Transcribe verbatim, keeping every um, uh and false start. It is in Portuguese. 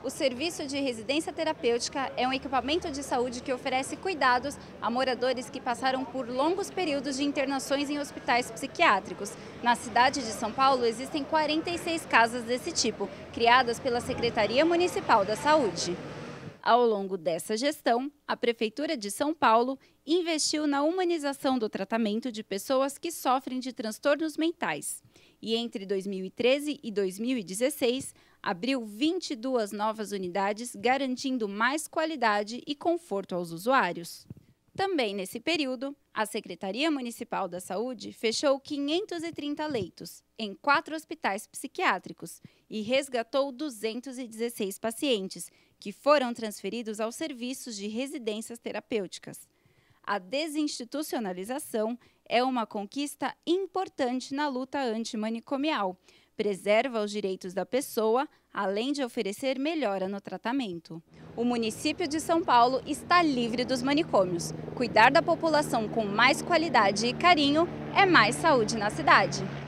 O serviço de residência terapêutica é um equipamento de saúde que oferece cuidados a moradores que passaram por longos períodos de internações em hospitais psiquiátricos. Na cidade de São Paulo, existem quarenta e seis casas desse tipo, criadas pela Secretaria Municipal da Saúde. Ao longo dessa gestão, a Prefeitura de São Paulo investiu na humanização do tratamento de pessoas que sofrem de transtornos mentais. E entre dois mil e treze e dois mil e dezesseis, abriu vinte e duas novas unidades, garantindo mais qualidade e conforto aos usuários. Também nesse período, a Secretaria Municipal da Saúde fechou quinhentos e trinta leitos em quatro hospitais psiquiátricos e resgatou duzentos e dezesseis pacientes, que foram transferidos aos serviços de residências terapêuticas. A desinstitucionalização é uma conquista importante na luta antimanicomial. Preserva os direitos da pessoa, além de oferecer melhora no tratamento. O município de São Paulo está livre dos manicômios. Cuidar da população com mais qualidade e carinho é mais saúde na cidade.